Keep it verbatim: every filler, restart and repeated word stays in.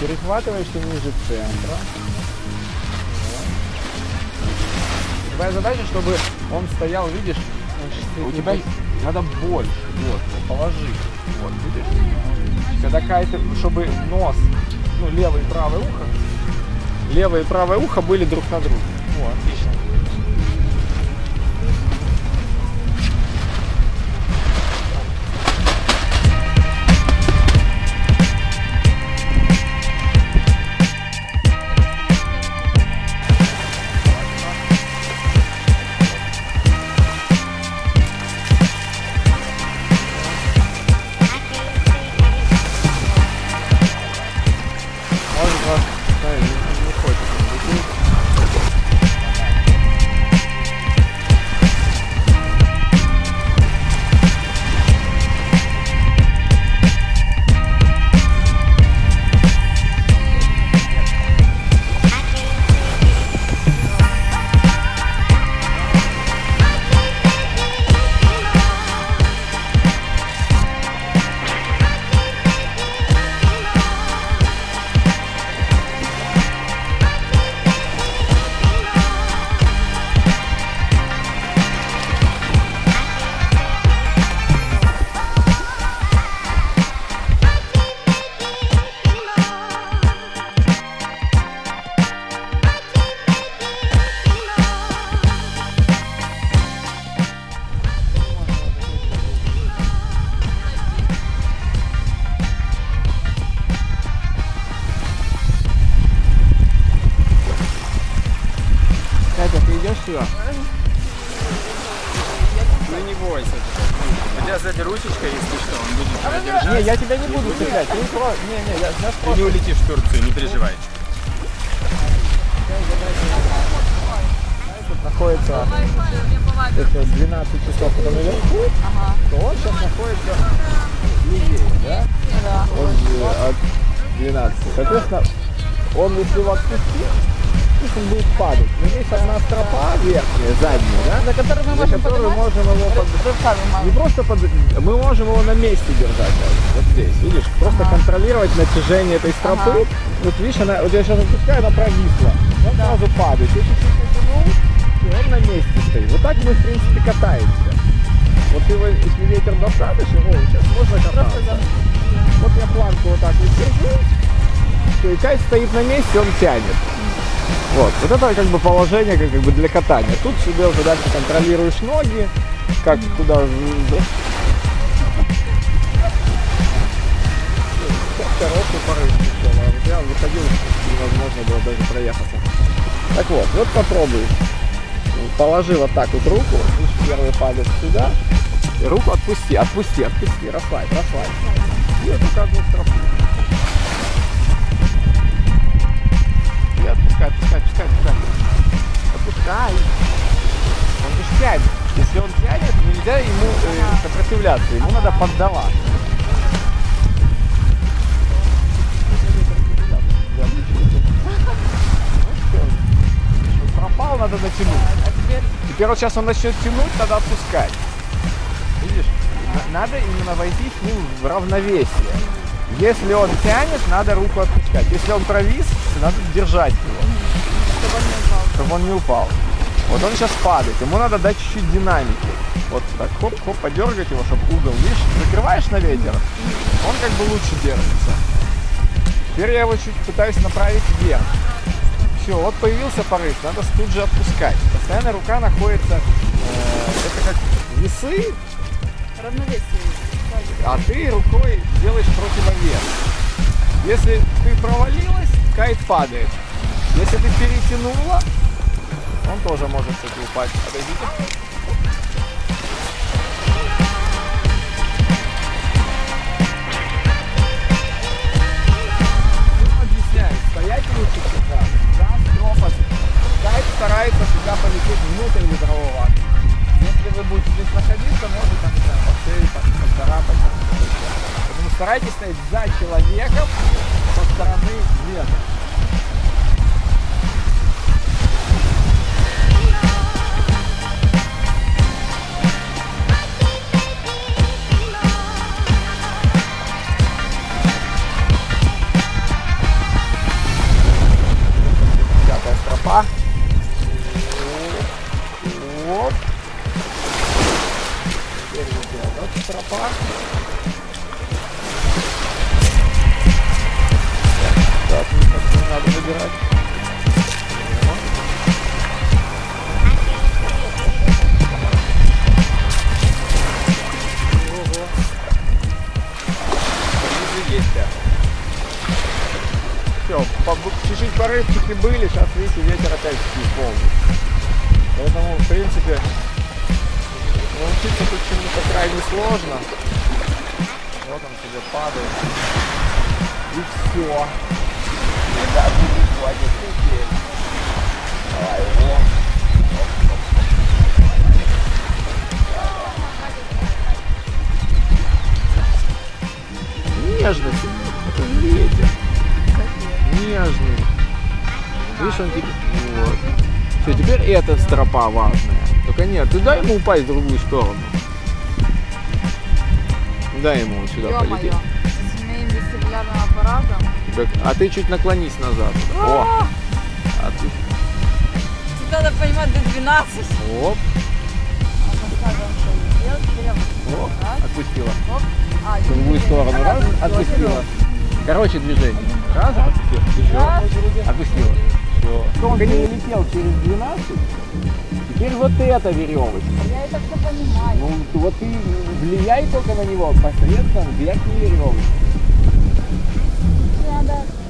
перехватываешься ниже центра. Вот. Твоя задача, чтобы он стоял, видишь, у тебя надо больше. Вот, положи. Вот, видишь? Когда какая-то, чтобы нос, ну, левое и правое ухо, левое и правое ухо были друг на друге. Вот, отлично. Сюда. Ну не бойся. У тебя сзади ручечка, если что, он будет тебя держать. Не, я тебя не буду цеплять. Ты, не, не, я, я Ты не улетишь в Турцию, не переживай. Тут находится двенадцать часов потом наверху, ага. То он сейчас находится левее, да? Да. Он от двенадцати. Соответственно, он если его отпустить, он будет падать. Но есть одна стропа верхняя, задняя, да? За которую мы можем поднимать? можем его под... Не просто под... Мы можем его на месте держать даже. Вот здесь, видишь? Просто ага. контролировать натяжение этой стропы. Ага. Вот видишь, она, вот я сейчас отпускаю, она провисла. Он да. сразу падает. Я чуть-чуть натянул, и он на месте стоит. Вот так мы, в принципе, катаемся. Вот его, если ветер достаточно, о, сейчас можно кататься. Вот я планку вот так вот держу. Все, и кайт стоит на месте, он тянет. Вот, вот это как бы положение как, как бы для катания. Тут себе уже дальше контролируешь ноги, как туда... Хороший порыв. Я выходил, невозможно было даже проехаться. Так вот, вот попробуй. Положи вот так вот руку, первый палец сюда, и руку отпусти, отпусти, отпусти, расслабь, расслабь. И вот как вот стропу. И отпускай, отпускай, отпускай, отпускай. Отпускай. Он же тянет. Если он тянет, нельзя ему э, сопротивляться, ему надо поддаваться. Пропал, надо натянуть. Теперь вот сейчас он начнет тянуть, надо отпускать. Видишь? Надо именно войти с ним в равновесие. Если он тянет, надо руку отпускать. Если он провис, надо держать его. Чтобы он не упал. Чтобы он не упал. Вот он сейчас падает. Ему надо дать чуть-чуть динамики. Вот так, хоп-хоп, подергать его, чтобы угол. Видишь, закрываешь на ветер, он как бы лучше держится. Теперь я его чуть пытаюсь направить вверх. Все, вот появился порыв, надо тут же отпускать. Постоянно рука находится, э, это как весы. Равновесие. А ты рукой делаешь противовес. Если ты провалилась, кайт падает. Если ты перетянула, он тоже может, кстати, упасть. Подождите. Стоять лучше всегда. Да, стропа. Кайт старается всегда полететь внутрь ветрового акта. Если вы будете здесь находиться, может там, не знаю, поцелить, поцарапать. Поэтому старайтесь стоять за человеком со стороны ветра. тропа. Так, не надо выбирать. Ого. Ниже есть, да. Все, чуть-чуть порывчики были, сейчас, видите, ветер опять полный. Поэтому, в принципе, научиться тут чему-то крайне сложно. Вот он тебе падает. И все. Куда ты не ходишь теперь? Давай, вот. Нежно. Это ветер. Нежный. Видишь, он теперь... Вот. Все, теперь эта стропа важная. Только нет, ты дай ему упасть в другую сторону. Дай ему вот сюда полететь. С моим вестибулярным аппаратом. Так, а ты чуть наклонись назад. О! А ты... Тут надо понимать до двенадцати. Оп. Оп. Отпустила. Оп. А, В другую сторону. Раз, отпустила. Короче, движение. Раз, отпустила. Еще. Отпустила. Все. Только не улетел через двенадцать. Теперь вот эта веревочка. Я это все понимаю. Ну, вот ты влияй только на него посредством верхней веревочки. Надо